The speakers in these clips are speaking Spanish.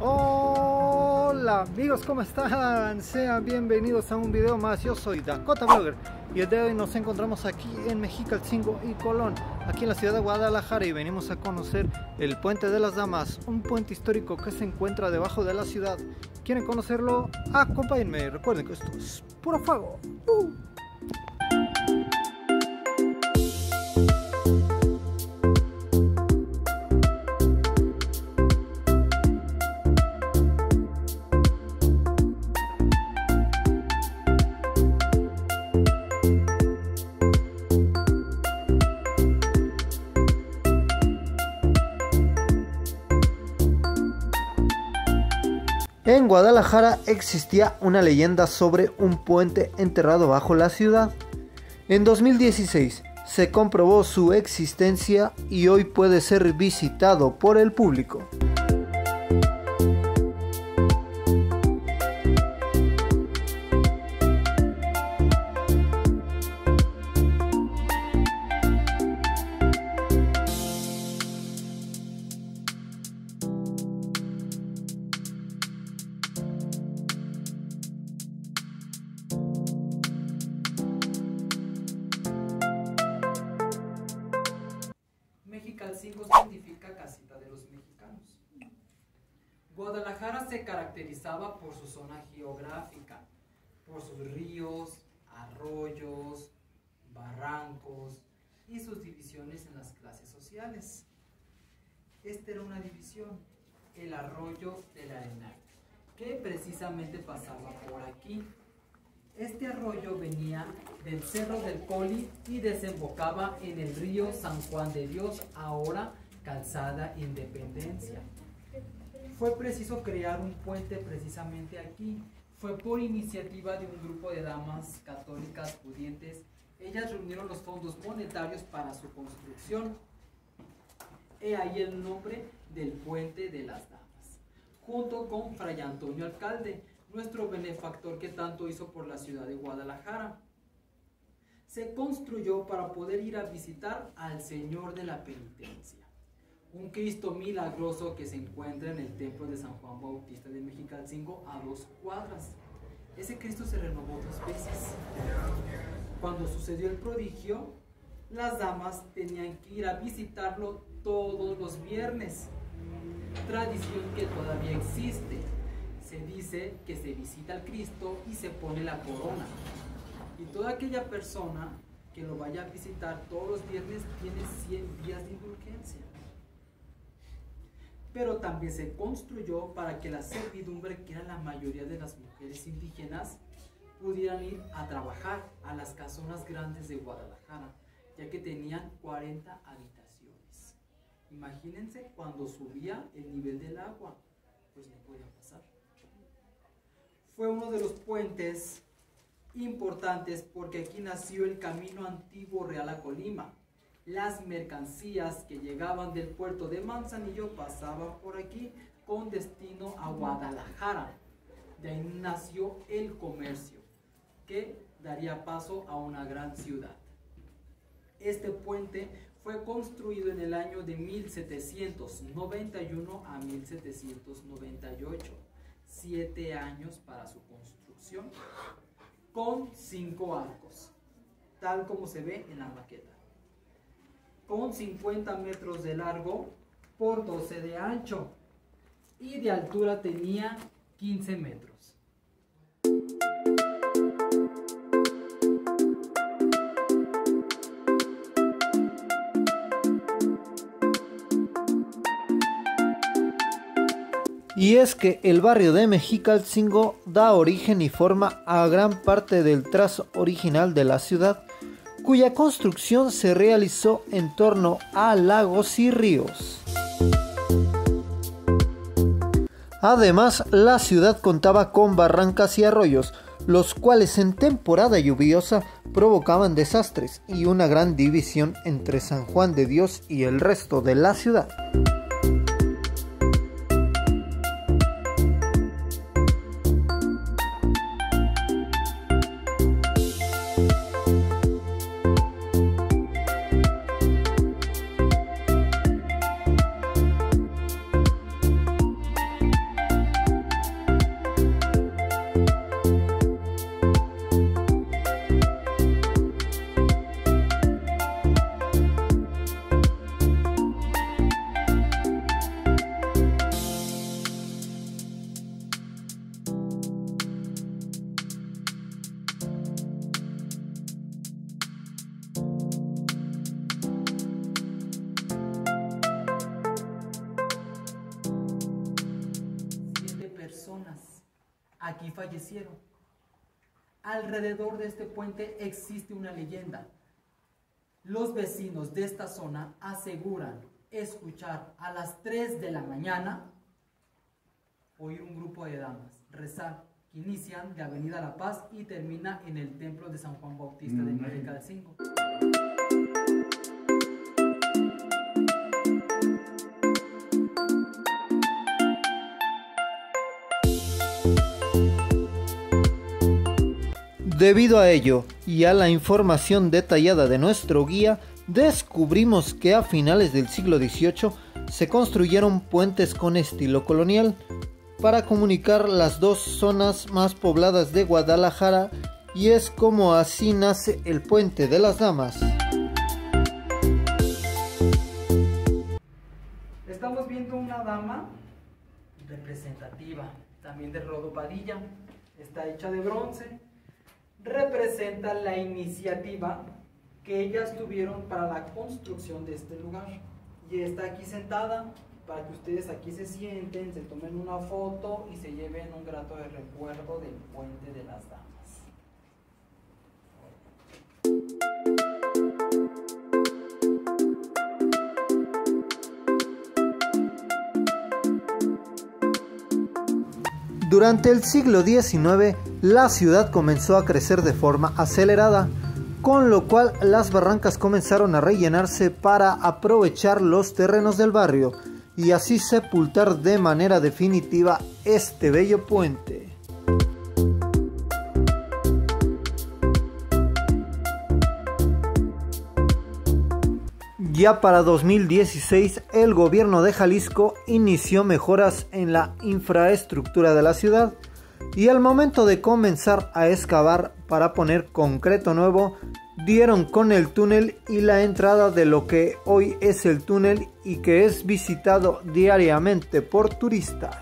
Hola amigos, ¿cómo están? Sean bienvenidos a un video más. Yo soy Dakota Blogger y el día de hoy nos encontramos aquí en Mexicalcingo y Colón, aquí en la ciudad de Guadalajara, y venimos a conocer el Puente de las Damas, un puente histórico que se encuentra debajo de la ciudad. ¿Quieren conocerlo? Acompáñenme, recuerden que esto es puro fuego. En Guadalajara existía una leyenda sobre un puente enterrado bajo la ciudad. En 2016 se comprobó su existencia y hoy puede ser visitado por el público. Mexicalcingo significa casita de los mexicanos. Guadalajara se caracterizaba por su zona geográfica, por sus ríos, arroyos, barrancos y sus divisiones en las clases sociales. Esta era una división, el arroyo del Arenal, que precisamente pasaba por aquí. Este arroyo venía del Cerro del Coli y desembocaba en el río San Juan de Dios, ahora Calzada Independencia. Fue preciso crear un puente precisamente aquí. Fue por iniciativa de un grupo de damas católicas pudientes. Ellas reunieron los fondos monetarios para su construcción. He ahí el nombre del Puente de las Damas, junto con Fray Antonio Alcalde, nuestro benefactor que tanto hizo por la ciudad de Guadalajara. Se construyó para poder ir a visitar al Señor de la Penitencia, un Cristo milagroso que se encuentra en el templo de San Juan Bautista de Mexicalcingo a 2 cuadras. Ese Cristo se renovó 2 veces. Cuando sucedió el prodigio, las damas tenían que ir a visitarlo todos los viernes, tradición que todavía existe. Se dice que se visita al Cristo y se pone la corona, y toda aquella persona que lo vaya a visitar todos los viernes tiene 100 días de indulgencia. Pero también se construyó para que la servidumbre, que era la mayoría de las mujeres indígenas, pudieran ir a trabajar a las casonas grandes de Guadalajara, ya que tenían 40 habitaciones. Imagínense cuando subía el nivel del agua, pues no podía pasar. Fue uno de los puentes importantes porque aquí nació el camino antiguo real a Colima. Las mercancías que llegaban del puerto de Manzanillo pasaban por aquí con destino a Guadalajara. De ahí nació el comercio, que daría paso a una gran ciudad. Este puente fue construido en el año de 1791 a 1798. 7 años para su construcción, con 5 arcos, tal como se ve en la maqueta, con 50 metros de largo por 12 de ancho, y de altura tenía 15 metros. Y es que el barrio de Mexicalcingo da origen y forma a gran parte del trazo original de la ciudad, cuya construcción se realizó en torno a lagos y ríos. Además, la ciudad contaba con barrancas y arroyos, los cuales en temporada lluviosa provocaban desastres y una gran división entre San Juan de Dios y el resto de la ciudad. aquí fallecieron. Alrededor de este puente existe una leyenda. Los vecinos de esta zona aseguran escuchar a las 3 de la mañana oír un grupo de damas rezar, que inician de Avenida La Paz y termina en el templo de San Juan Bautista de Mexicalcingo. Debido a ello y a la información detallada de nuestro guía, descubrimos que a finales del siglo XVIII se construyeron puentes con estilo colonial para comunicar las dos zonas más pobladas de Guadalajara, y es como así nace el Puente de las Damas. Estamos viendo una dama representativa, también de Rodo Padilla, está hecha de bronce, representa la iniciativa que ellas tuvieron para la construcción de este lugar, y está aquí sentada para que ustedes aquí se sienten, se tomen una foto y se lleven un grato de recuerdo del Puente de las Damas. Durante el siglo XIX, la ciudad comenzó a crecer de forma acelerada, con lo cual las barrancas comenzaron a rellenarse para aprovechar los terrenos del barrio y así sepultar de manera definitiva este bello puente. Ya para 2016, el gobierno de Jalisco inició mejoras en la infraestructura de la ciudad, y al momento de comenzar a excavar para poner concreto nuevo, dieron con el túnel y la entrada de lo que hoy es el túnel y que es visitado diariamente por turistas.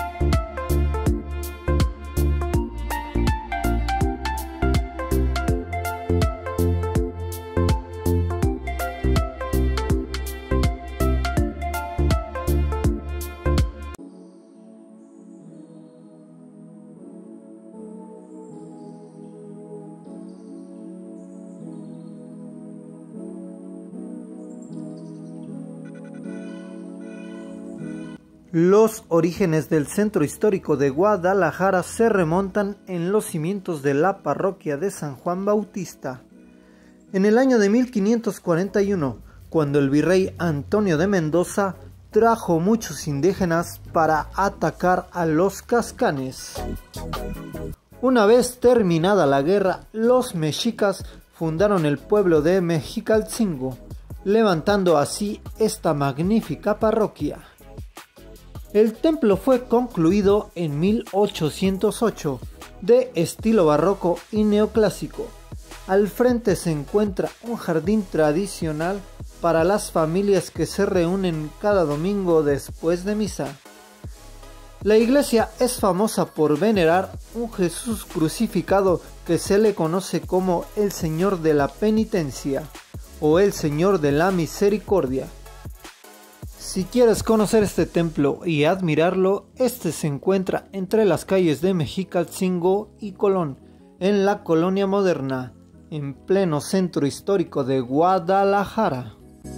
Los orígenes del centro histórico de Guadalajara se remontan en los cimientos de la parroquia de San Juan Bautista. En el año de 1541, cuando el virrey Antonio de Mendoza trajo muchos indígenas para atacar a los cascanes. Una vez terminada la guerra, los mexicas fundaron el pueblo de Mexicalcingo, levantando así esta magnífica parroquia. El templo fue concluido en 1808, de estilo barroco y neoclásico. Al frente se encuentra un jardín tradicional para las familias que se reúnen cada domingo después de misa. La iglesia es famosa por venerar un Jesús crucificado que se le conoce como el Señor de la Penitencia o el Señor de la Misericordia. Si quieres conocer este templo y admirarlo, este se encuentra entre las calles de Mexicalcingo y Colón, en la Colonia Moderna, en pleno centro histórico de Guadalajara.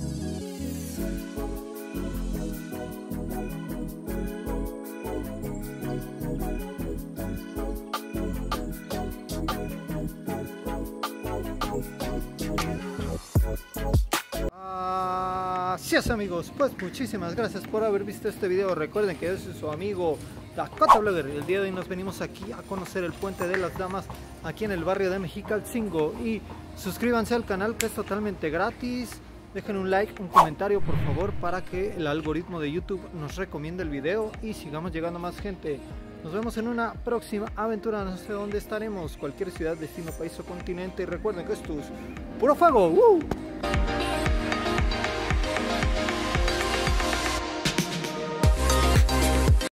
Así es, amigos, pues muchísimas gracias por haber visto este video. Recuerden que yo soy su amigo Dakota Blogger. El día de hoy nos venimos aquí a conocer el Puente de las Damas aquí en el barrio de Mexicalcingo, y suscríbanse al canal, que es totalmente gratis. Dejen un like, un comentario por favor, para que el algoritmo de YouTube nos recomiende el video y sigamos llegando a más gente. Nos vemos en una próxima aventura, no sé dónde estaremos, cualquier ciudad, destino, país o continente. Y recuerden que esto es puro fuego.